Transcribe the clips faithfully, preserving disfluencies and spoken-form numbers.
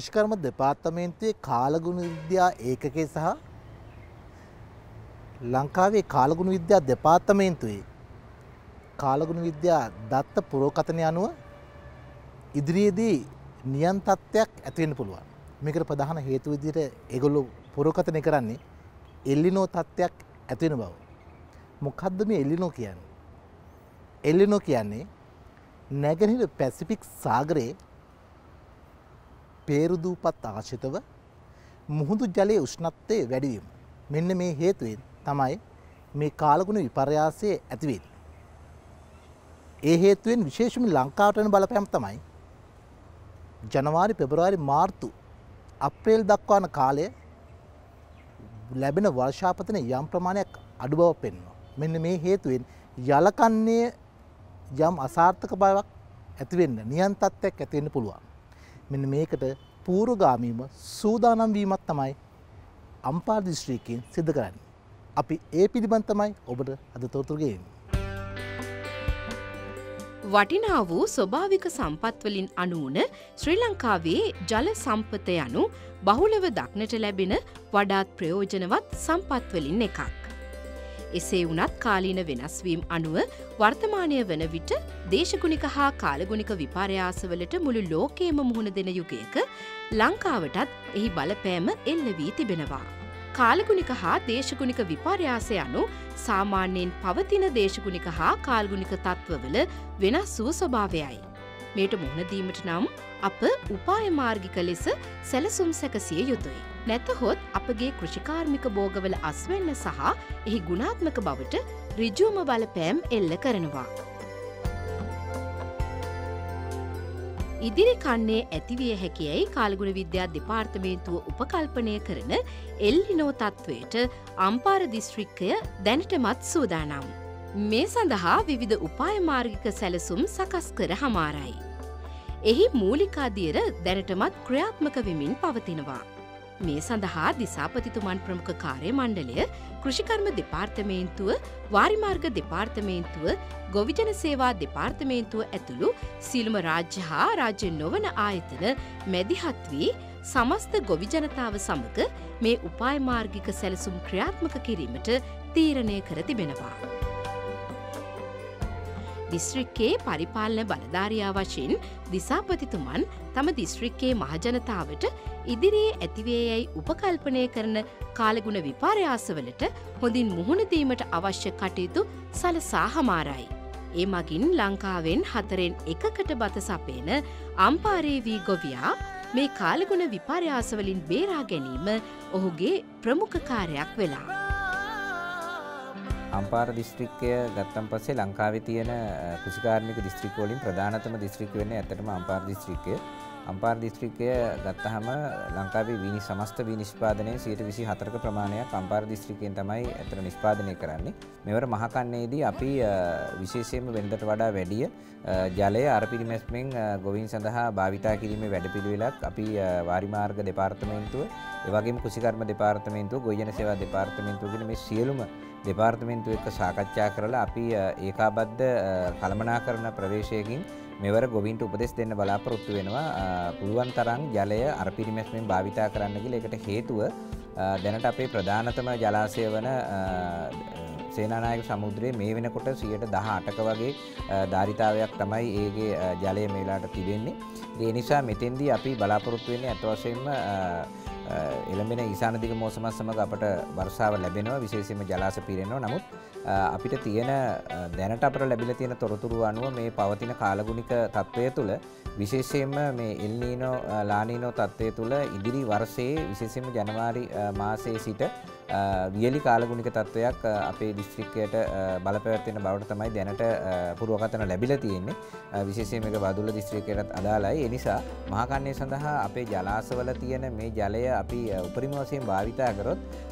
කෘෂිකර්ම දෙපාර්තමේන්තුවේ කාලගුණ විද්‍යා ඒකකයේ සහ ලංකාවේ කාලගුණ විද්‍යා දෙපාර්තමේන්තුවේ කාලගුණ විද්‍යා දත්ත පුරෝකථනය අනුව ඉදිරියේදී නියම් තත්ත්වයක් ඇති වෙන්න පුළුවන්. මේකට ප්‍රධාන හේතු විදිහට ඒගොල්ලෝ පුරෝකථනය කරන්නේ එල්ලිනෝ තත්ත්වයක් ඇති වෙන බව. මොකද්ද මේ එල්ලිනෝ කියන්නේ? එල්ලිනෝ කියන්නේ නැගෙනහිර පැසිෆික් සාගරයේ පේරුදූපත් ආශ්‍රිතව මුහුදු ජලයේ උෂ්ණත්වය වැඩි වීම. මෙන්න මේ හේතුවෙන් තමයි මේ කාලගුණ විපර්යාසය ඇති වෙන්නේ. ඒ හේතුවෙන් විශේෂයෙන්ම ලංකාවට වෙන බලපෑම තමයි ජනවාරි පෙබරවාරි මාර්තු අප්‍රේල් දක්වාන කාලය ලැබෙන වර්ෂාපතන යම් ප්‍රමාණයක් අඩු බව පෙන්වනවා. මෙන්න මේ හේතුවෙන් යලකන්නේ යම් අසාර්ථක බවක් ඇති වෙන්න නියම් තත්ත්වයක් ඇති වෙන්න පුළුවන්. මෙන්න මේකට පූර්වගාමීව සූදානම් වීමක් තමයි අම්පාර දිස්ත්‍රික්කයෙන් සිදු කරන්නේ. අපි ඒ පිළිබඳ තමයි ඔබට අද තොරතුරු ගෙන්නේ. වටිනා වූ ස්වභාවික සම්පත් වලින් අනූන ශ්‍රී ලංකාවේ ජල සම්පත යනු බහුලව දක්නට ලැබෙන වඩාත් ප්‍රයෝජනවත් සම්පත් වලින් එකක්. එසේ වුණත් කාලීන වෙනස් වීම අනුව වර්තමානය වන විට දේශගුණික හා කාලගුණික විපර්යාසවලට මුළු ලෝකයේම මුහුණ දෙන යුගයක ලංකාවටත් එහි බලපෑම එල්ල වී තිබෙනවා. කාලගුණික හා දේශගුණික විපර්යාස යනු සාමාන්‍යයෙන් පවතින දේශගුණික හා කාලගුණික තත්ත්වවල වෙනස් වූ ස්වභාවයයි. මේට මුහුණ දීමට නම් අප උපාය මාර්ගික ලෙස සැලසුම් සැකසිය යුතුයි. නැතහොත් අපගේ කෘෂිකාර්මික භෝගවල අස්වැන්න සහ එහි ගුණාත්මක බවට ඍජුවම බලපෑම් එල්ල කරනවා. ඉදිරි කන්නේ ඇතිවිය හැකියයි කාලගුණ විද්‍යා දෙපාර්තමේන්තුව උපකල්පනය කරන එල්ලිනෝ තත්ත්වයට අම්පාර දිස්ත්‍රික්කය දැනටමත් සූදානම්. මේ සඳහා විවිධ උපාය මාර්ගික සැලසුම් සකස් කර හමාරයි. එහි මූලිකාදියර දැනටමත් ක්‍රියාත්මක වෙමින් පවතිනවා. මේ සඳහා දිසාපතිතුමන් ප්‍රමුඛ කාර්ය මණ්ඩලය, කෘෂිකර්ම දෙපාර්තමේන්තුව, වාරිමාර්ග දෙපාර්තමේන්තුව, ගොවිජන සේවා දෙපාර්තමේන්තුව ඇතුළු සියලුම රාජ්‍ය හා රාජ්‍ය නොවන ආයතන මැදිහත් වී සමස්ත ගොවිජනතාව සමග මේ උපාය මාර්ගික සැලසුම් ක්‍රියාත්මක කිරීමට තීරණය කර තිබෙනවා. දිස්ත්‍රික්කයේ පරිපාලන බලධාරියා වශයෙන් දිසාපතිතුමන් තම දිස්ත්‍රික්කයේ මහජනතාවට ඉදිරියේ ඇතිවේයයි උපකල්පනය කරන කාලගුණ විපර්යාසවලට හොඳින් මුහුණ දීමට අවශ්‍ය කටයුතු සලසා හමාරයි. ඒ මගින් ලංකාවෙන් හතරෙන් එකකට බත සපයන අම්පාරේ වී ගොවියා මේ කාලගුණ විපර්යාසවලින් බේරා ගැනීම ඔහුගේ ප්‍රමුඛ කාර්යයක් වෙලා. අම්පාර දිස්ත්‍රික්කය ගත්තන් පස්සේ ලංකාවේ තියෙන කෘෂිකාර්මික දිස්ත්‍රික්ක වලින් ප්‍රධානතම දිස්ත්‍රික්ක වෙන්නේ ඇත්තටම අම්පාර දිස්ත්‍රික්කය. අම්පාර දිස්ත්‍රික්කය ගත්තහම ලංකාවේ වීනි සමස්ත වී නිෂ්පාදනයේ සියයට විසි හතරක ප්‍රමාණයක් අම්පාර දිස්ත්‍රික්කයෙන් තමයි ඇත්තට නිෂ්පාදනය කරන්නේ. මෙවර මහකන්නේදී අපි විශේෂයෙන්ම වෙනදට වඩා වැඩිය ජලය අරපිරිමැස්මෙන් ගොවීන් සඳහා භාවිතා කිරීමේ වැඩපිළිවෙලක් අපි වාරිමාර්ග දෙපාර්තමේන්තුව, ඒ වගේම කෘෂිකර්ම දෙපාර්තමේන්තුව, ගොවිජන සේවා දෙපාර්තමේන්තුව කියන මේ සියලුම දෙපාර්තමේන්තුව එක්ක සාකච්ඡා කරලා අපි ඒකාබද්ධ කළමනාකරණ ප්‍රවේශයකින් මෙවර ගොවීන්ට උපදෙස් දෙන්න බලාපොරොත්තු වෙනවා. පුළුවන් තරම් ජලය අරපිරිමැස්මෙන් භාවිතා කරන්න කියලා. ඒකට හේතුව දැනට අපේ ප්‍රධානතම ජලාශය වන සේනානායක සමුද්‍රයේ මේ වෙනකොට සියයට දහඅටක වගේ ධාරිතාවයක් තමයි ඒගේ ජලය මේ වෙලාවට තිබෙන්නේ. ඒ නිසා මෙතෙන්දී අපි බලාපොරොත්තු වෙන්නේ අත වශයෙන්ම එළඹෙන ඊසාන දිග මෝසමත් සමග අපට වර්ෂාව ලැබෙනවා, විශේෂයෙන්ම ජලාශ පිරෙනවා. නමුත් අපිට තියෙන දැනට අපට ලැබිලා තියෙන තොරතුරු අනුව මේ පවතින කාලගුණික තත්ත්වය තුළ විශේෂයෙන්ම මේ එල් නීනෝ ලා නීනෝ තත්ත්වය තුළ ඉදිරි වර්ෂයේ විශේෂයෙන්ම ජනවාරි මාසයේ සිට වියලි කාලගුණික තත්ත්වයක් අපේ දිස්ත්‍රික්කයට බලපැවැත්වෙන බවට තමයි දැනට පුරවකථන ලැබිලා තියෙන්නේ. විශේෂයෙන් මේක බදුල්ල දිස්ත්‍රික්කයටත් අදාළයි. ඒ නිසා මහකන්නේ සඳහා අපේ ජලාශවල තියෙන මේ ජලය අපි උපරිම වශයෙන් භාවිතා කරොත්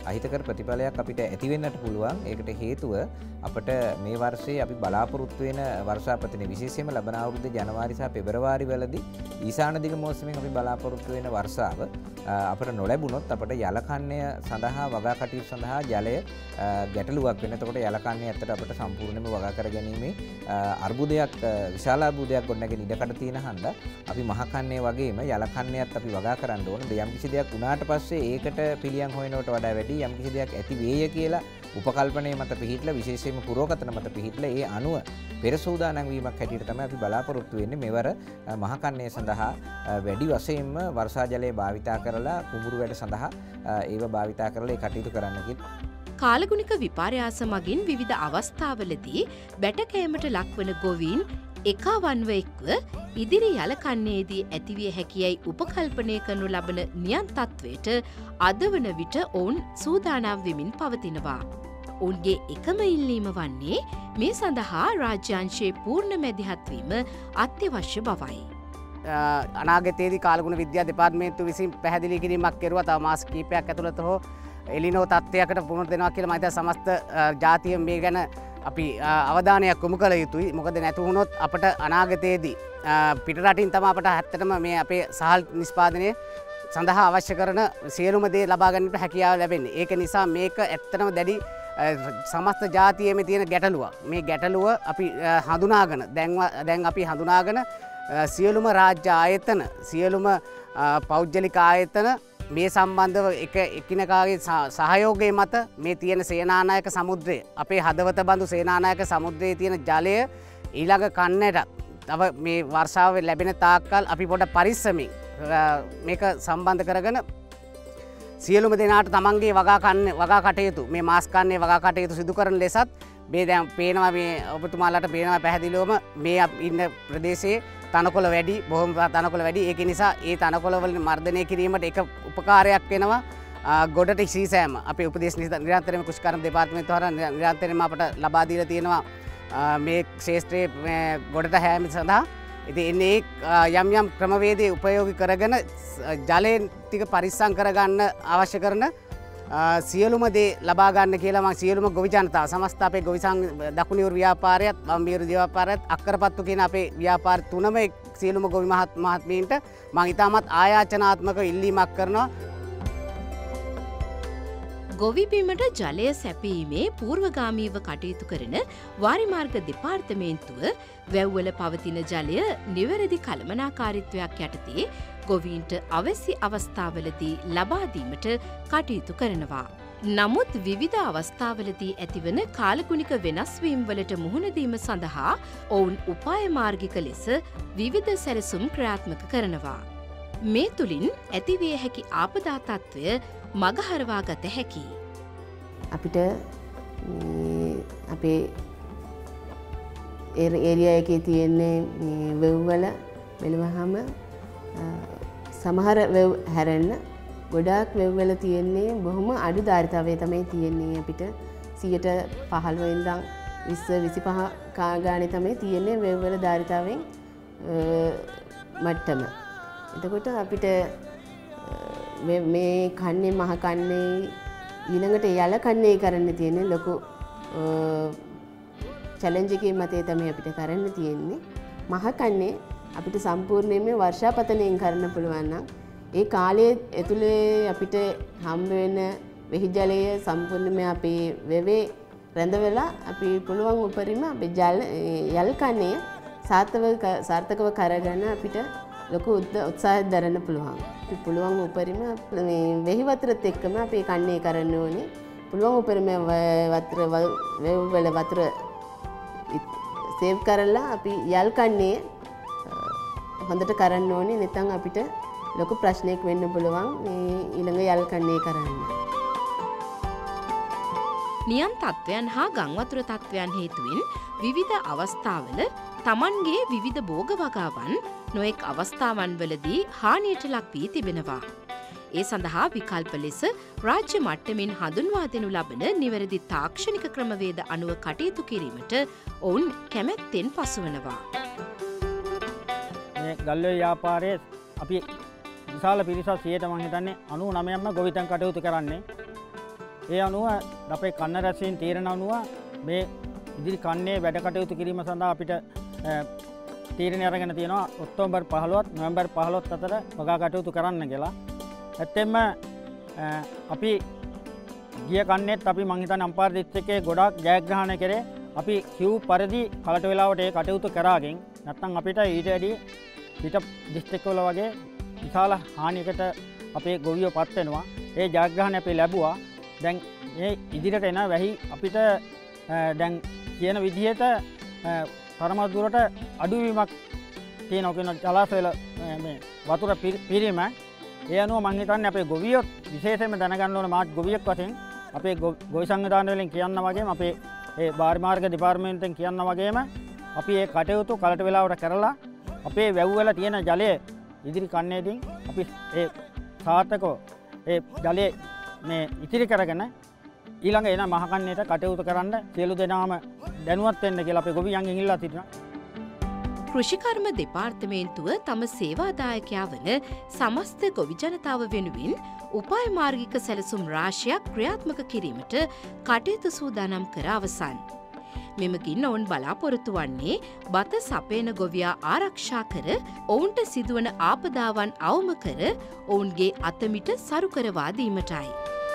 අහිතකර ප්‍රතිඵලයක් අපිට ඇති වෙන්නට පුළුවන්. ඒකට හේතුව අපිට මේ වර්ෂයේ අපි බලාපොරොත්තු වෙන වර්ෂාපතනය විශේෂයෙන්ම ලබන අවුරුද්දේ ජනවාරි සහ පෙබරවාරි වලදී ඊශාන දිග මෝසමෙන් අපි බලාපොරොත්තු වෙන වර්ෂාව අපිට නොලැබුණොත් අපිට යලකන්නය සඳහා වගා කටයුතු සඳහා ජලය ගැටලුවක් වෙන. එතකොට යලකන්නය ඇත්තට අපිට සම්පූර්ණයෙන්ම වගා කරගැනීමේ අර්බුදයක් විශාල අර්බුදයක් ගොඩනගෙන ඉඩකඩ තියෙන හන්ද අපි මහකන්නේ වගේම යලකන්නයත් අපි වගා කරන්න ඕන. යම් කිසි දෙයක් වුණාට පස්සේ ඒකට පිළියම් හොයනවට වඩා වැඩි යම් කිසි දෙයක් ඇති වේය කියලා උපකල්පනයේ මත පිහිටලා විශේෂයෙන්ම පුරෝකතන මත පිහිටලා ඒ අනුව පෙර සූදානම් වීමක් හැටියට තමයි අපි බලාපොරොත්තු වෙන්නේ. මෙවර මහකන්නේ සඳහා වැඩි වශයෙන්ම වර්ෂා ජලය භාවිතා කරලා කුඹුරු වැඩ සඳහා ඒව භාවිතා කරලා ඒ කටයුතු කරන්න කියලා. කාලගුණික විපර්යාස මගින් විවිධ අවස්ථාවලදී බැටකෑමට ලක්වන ගොවීන් එකවන්ව එක්ව ඉදිරි යලකන්නේදී ඇතිවිය හැකියයි උපකල්පනය කරනු ලබන නියන් තත්වයට අද වන විට ඔවුන් සූදානම් වෙමින් පවතිනවා. ඔවුන්ගේ එකම ඉල්ලීම වන්නේ මේ සඳහා රාජ්‍යංශයේ පූර්ණ මැදිහත්වීම අත්‍යවශ්‍ය බවයි. අනාගතයේදී කාලගුණ විද්‍යා දෙපාර්තමේන්තුව විසින් පැහැදිලි කිරීමක් කෙරුවා. තව මාස කිහිපයක් ඇතුළත හෝ එලිනෝ තත්ත්වයකට පුහුණු දෙනවා කියලා මම හිතනවා සමස්ත ජාතිය මේ ගැන අපි අවධානයක් යොමු කළ යුතුයි. මොකද නැතු වුණොත් අපට අනාගතයේදී පිටරටින් තමයි අපට ඇත්තටම මේ අපේ සහල් නිෂ්පාදනය සඳහා අවශ්‍ය කරන සියලුම දේ ලබා ගන්නට හැකියාව ලැබෙන්නේ. ඒක නිසා මේක ඇත්තටම දැඩි සමස්ත ජාතියේම තියෙන ගැටලුවක්. මේ ගැටලුව අපි හඳුනාගෙන දැන් දැන් අපි හඳුනාගෙන සියලුම රාජ්‍ය ආයතන සියලුම පෞද්ගලික ආයතන මේ සම්බන්ධව එක එකිනෙකාගේ සහයෝගය මත මේ තියෙන සේනානායක සමුද්‍රය අපේ හදවත බඳු සේනානායක සමුද්‍රයේ තියෙන ජලය ඊළඟ කන්නට තව මේ වර්ෂාව ලැබෙන තාක්කල් අපි පොඩ පරිස්සමින් මේක සම්බන්ධ කරගෙන සියලුම දෙනාට තමන්ගේ වගා කන්න වගා කටයුතු මේ මාස් කන්නේ වගා කටයුතු සිදු කරන ලෙසත් මේ දැන් පේනවා මේ ඔබතුමාලාට පේනවා පැහැදිලිවම මේ ඉන්න ප්‍රදේශයේ තනකොළ වැඩි බොහොම තනකොළ වැඩි. ඒක නිසා ඒ තනකොළ වලින් මර්ධනය කිරීමට එක උපකාරයක් වෙනවා ගොඩට සීසෑම. අපේ උපදේශ නිරන්තරයෙන්ම කෘෂිකර්ම දෙපාර්තමේන්තුව හරහා නිරන්තරයෙන්ම අපට ලබා දීලා තියෙනවා මේ ක්ෂේත්‍රයේ ගොඩට හැම සඳහා. ඉතින් එන්නේ යම් යම් ක්‍රමවේදී උපයෝගී කරගෙන ජලයෙන් ටික පරිස්සම් කරගන්න අවශ්‍ය කරන සියලුම දේ ලබා ගන්න කියලා මම සියලුම ගොවි ජනතාව සමස්ත අපේ ගොවි දකුණුවර ව්‍යාපාරයත් බම්බියුරු ව්‍යාපාරයත් අක්කරපත්තු කියන අපේ ව්‍යාපාර තුනම සියලුම ගොවි මහත් මහත්මීන්ට මම ඉතාමත් ආයාචනාත්මක ඉල්ලීමක් කරනවා. ගොවිබිමට ජලය සැපීමේ පූර්වගාමීව කටයුතු කරන වාරිමාර්ග දෙපාර්තමේන්තුව වැව්වල පවතින ජලය නිවැරදි කළමනාකාරීත්වයක් යටතේ ගොවීන්ට අවැසි අවස්ථාවලදී ලබාදීමට කටයුතු කරනවා. නමුත් විවිධ අවස්ථාවලදී ඇතිවන කාලගුණික වෙනස්වීම් වලට මුහුණදීම සඳහා ඔවුන් උපායමාර්ගික ලෙස විවිධ සැලසුම් ක්‍රියාත්මක කරනවා. මේ තුළින් ඇතිවිය හැකි ආපදා තත්ත්වය මගහරවා ගත හැකි. අපිට අපේ ඒරියා එකේ තියෙන්නේ වෙව්වල බැලුවහම සමහර වෙව් හැරෙන්න ගොඩාක් වෙව්වල තියෙන්නේ බොහොම අඩු ධාරිතාවය තමයි තියෙන්නේ. අපිට සියයට පහළොව ඉඳන් විස්ස විසිපහ ගානේ තමයි තියෙන්නේ වෙව්වල ධාරිතාවෙන් මට්ටම. එතකොට අපිට මේ කන්නේ මහ කන්නේ ඊළඟට යල කන්නේ කරන්න තියෙන්නේ ලොකු චැලෙන්ජ් එකේ මතේ තමයි අපිට කරන්න තියෙන්නේ. මහ කන්නේ අපිට සම්පූර්ණයෙන්ම වර්ෂාපතනයෙන් කරන්න පුළුවන් නම් ඒ කාලයේ ඇතුලේ අපිට හම්බ වෙන වෙහි ජලය සම්පූර්ණයෙන්ම අපේ වෙවේ රැඳවලා අපි පුළුවන් උපරිම අපේ ජල යල් කන්නේ සාර්ථකව සාර්ථකව කරගෙන අපිට ලොකු උත්සාහයක් දරන්න පුළුවන්. අපි පුළුවන් උපරිම මේ වෙහි වතුරත් එක්කම අපි කන්නේ කරන්න ඕනේ. පුළුවන් උපරිම වතුර වල වතුර සේව් කරලා අපි යල් කන්නේ හොඳට කරන්න ඕනේ. නැත්නම් අපිට ලොකු ප්‍රශ්නයක් වෙන්න පුළුවන් මේ ඊළඟ යල් කන්නේ කරන්න. නියම් තත්ත්වයන් හා ගංවතුර තත්ත්වයන් හේතුවෙන් විවිධ අවස්ථාවල තමන්ගේ විවිධ භෝග වගාවන් නොයෙක් අවස්ථාවන් වලදී හානියට ලක් වී තිබෙනවා. ඒ සඳහා විකල්ප ලෙස රාජ්‍ය මට්ටමින් හඳුන්වා දෙනු ලබන නිවැරදි තාක්ෂණික ක්‍රමවේද අනුව කටයුතු කිරීමට ඔවුන් කැමැත්තෙන් පසුවනවා. මේ ගල්ඔය ව්‍යාපාරයේ අපි විශාල පිරිසක් සියයට මම හිතන්නේ අනූ නවයක්ම ගොවිතැන් කටයුතු කරන්නේ. ඒ අනුව අපේ කන්න රැස්වීම් තීරණ අනුව මේ ඉදිරි කන්නේ වැඩ කටයුතු කිරීම සඳහා අපිට තීරණය අරගෙන තියෙනවා ඔක්තෝබර් පහළොවත් නොවැම්බර් පහළොවත් අතර වගා කටයුතු කරන්න කියලා. ඇත්තෙන්ම අපි ගිය කන්නේත් අපි මං හිතන්නේ අම්පාර දිස්ත්‍රික්කයේ ගොඩාක් ජයග්‍රහණය කරේ. අපි කිව් පරිදි කලට වෙලාවට ඒ කටයුතු කරාගෙන් නැත්නම් අපිට ඊට වැඩි පිට දිස්ත්‍රික්කවල වගේ විශාල හානියකට අපේ ගොවියෝ පත් වෙනවා. ඒ ජයග්‍රහණය අපි ලැබුවා. දැන් මේ ඉදිරියට එන වැහි අපිට දැන් කියන විදිහට තරමක් දුරට අඩුවීමක් තියෙනවා කියන ජලාශවල මේ වතුර පිරීම. ඒ අනුව මම හිතන්නේ අපේ ගොවියෝ විශේෂයෙන්ම දැනගන්න ඕන මාත් ගොවියෙක් වශයෙන් අපේ ගොවි සංවිධාන වලින් කියන්න වගේම අපේ ඒ බාහිර මාර්ග දෙපාර්තමේන්තුවෙන් කියන්න වගේම අපි ඒ කටයුතු කලට වෙලාවට කරලා අපේ වැව් වල තියෙන ජලය ඉදිරි කන්නේදී අපි ඒ සාර්ථකව ඒ ජලය මේ ඉතිරි කරගෙන ඊළඟ එන මහකන්නේට කටයුතු කරන්න සියලු දෙනාම දැනුවත් වෙන්න කියලා අපේ ගොවියන්ගෙන් ඉල්ලා සිටිනවා. කෘෂිකර්ම දෙපාර්තමේන්තුව තම සේවාදායකයා වන සමස්ත ගොවි ජනතාව වෙනුවෙන් උපාය මාර්ගික සැලසුම් රාශියක් ක්‍රියාත්මක කිරීමට කටයුතු සූදානම් කර අවසන්. මෙමගින් ඔවුන් බලාපොරොත්තු වන්නේ බත සපයන ගොවියා ආරක්ෂා කර ඔවුන්ට සිදුවන ආපදාවන් අවම කර ඔවුන්ගේ අතමිට සරු කරවා දීමටයි.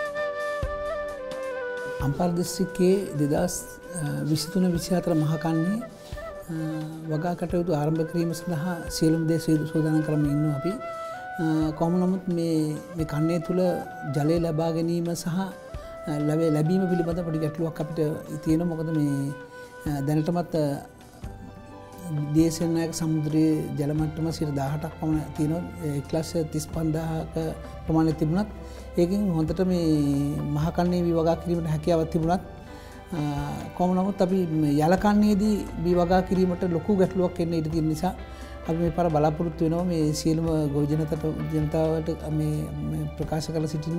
අම්පාර දිස්ත්‍රික්කයේ දෙදස් විසිතුන විසිහතර මහකන්නේ වගා කටයුතු ආරම්භ කිරීම සඳහා සියලුම දේ සූදානම් කරමින් ඉන්නවා අපි. කොහොම නමුත් මේ මේ කන්නේ තුල ජලය ලබා ගැනීම සහ ලැබීම පිළිබඳ පොඩි ගැටලුවක් අපිට තියෙනවා. මොකද මේ දැනටමත් දේශීය නායක සමුද්‍රයේ ජල මට්ටම සියයට දහඅටක් පමණ තියෙනවා. එක් ලක්ෂ තිස් පන්දාහක ප්‍රමාණයක් තිබුණත් ඒකෙන් හොඳට මේ මහකන්නේ වී වගා කිරීමට හැකියාවක් තිබුණත් කොහොම නමුත් අපි යලකන්නේදී වී වගා කිරීමට ලොකු ගැටලුවක් එන්න ඉඩ තියෙන නිසා අපි මේ පාර බලාපොරොත්තු වෙනවා මේ සියලුම ගොවි ජනතාවට ජනතාවට මේ ප්‍රකාශ කළ සිටින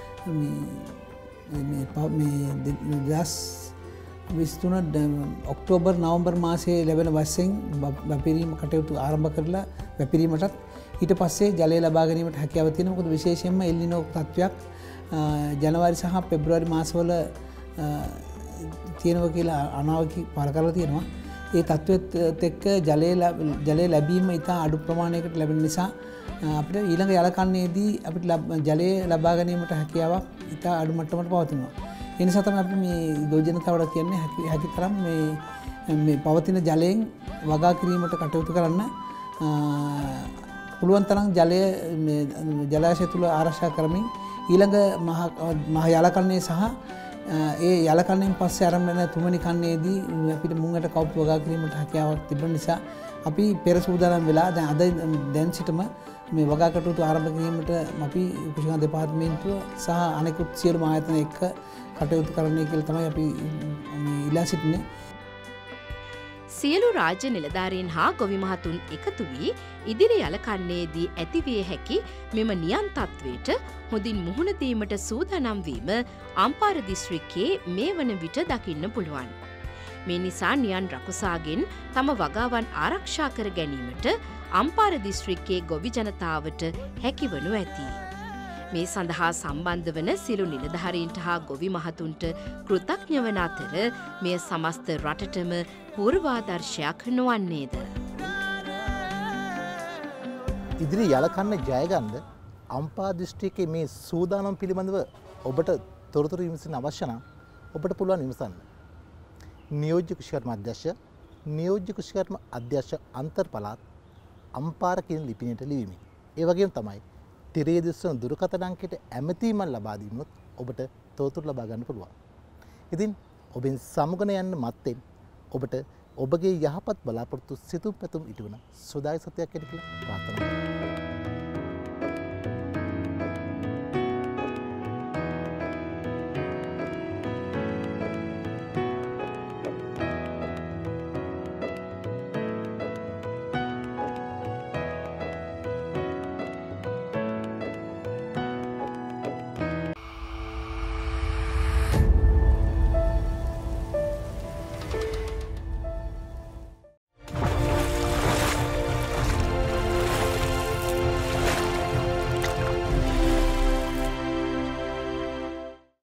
මේ මේ දස් විසිතුන ඔක්තෝබර් නවම්බර් මාසයේ ලැබෙන වසෙන් වැපිරීම කටයුතු ආරම්භ කරලා වැපිරීමටත් ඊට පස්සේ ජලය ලබා ගැනීමට හැකියාව තියෙනවා. මොකද විශේෂයෙන්ම එල් නිනෝ තත්ත්වයක් ජනවාරි සහ පෙබ්‍රුවාරි මාසවල තියෙනවා කියලා අනාවකි පහල කරලා තියෙනවා. ඒ තත්ත්වෙත් එක්ක ජලය ජලය ලැබීම ඉතා අඩු ප්‍රමාණයකට ලැබෙන නිසා අපිට ඊළඟ යලකන්නේදී අපිට ජලය ලබා ගැනීමට හැකියාවක් ඉතා අඩු මට්ටමකට පවතිනවා. ඒ නිසා තමයි අපි මේ ගොවි ජනතාවට කියන්නේ හැකි තරම් මේ මේ පවතින ජලයෙන් වගා කිරීමට කටයුතු කරන්න පුළුවන් තරම් ජලය මේ ජලාශය තුල ආරක්ෂා කරමින් ඊළඟ මහ යලකන්නේ සහ ඒ යලකන්නේන් පස්සේ ආරම්භ වෙන තුන්වෙනි කන්නේදී අපිට මුංගට කවුප් වගා කිරීමට හැකියාවක් තිබෙන නිසා අපි පෙර සූදානම් වෙලා දැන් අද දැන් සිටම මේ වගා කටයුතු ආරම්භ කිරීමට අපි කෘෂිකර්ම දෙපාර්තමේන්තුව සහ අනෙකුත් සියලුම ආයතන එක්ක කටයුතු කරන්නයි කියලා තමයි අපි මේ ඉල්ලා සිටින්නේ. සියලු රාජ්‍ය නිලධාරීන් හා ගොවි මහතුන් එකතු වී ඉදිරි යලකන්නේදී ඇතිවිය හැකි මෙම නියම් තත්ත්වයට හොඳින් මුහුණ දීමට සූදානම් වීම අම්පාර දිස්ත්‍රික්කයේ මේ වන විට දකින්න පුළුවන්. මේ නිසා නියන් රකුසාගෙන් තම වගාවන් ආරක්ෂා කර ගැනීමට අම්පාර දිස්ත්‍රික්කයේ ගොවි ජනතාවට හැකිවනු ඇති. මේ සඳහා සම්බන්ධ වන සියලු නිලධාරීන්ට හා ගොවි මහතුන්ට කෘතඥ වන අතර මෙය සමස්ත රටටම පූර්වාදර්ශයක් නොවන්නේද. ඉදිරි යලකන්න ජයගන්න අම්පාර දිස්ත්‍රික්කයේ මේ සූදානම් පිළිබඳව ඔබට තොරතුරු විමසන්න අවශ්‍ය නම් ඔබට පුළුවන් විමසන්න. නියෝජ්‍ය කෘෂිකර්ම අධ්‍යක්ෂ නියෝජ්‍ය කෘෂිකර්ම අධ්‍යක්ෂ අන්තර් පළාත් අම්පාර කියන ලිපිනයට ලිවීම. ඒ වගේම තමයි තිරේ දිස්වන දුරකථන අංකයට ඇමතීමක් ලබා දීමොත් ඔබට තොරතුරු ලබා ගන්න පුළුවන්. ඉතින් ඔබෙන් සමුගන යන්න මත්තෙන් ඔබට ඔබගේ යහපත් බලාපොරොත්තු සිතුම් පැතුම් ඉටුවන සුදායි සත්‍යයක් ඇති කියලා ප්‍රාර්ථනා කරනවා.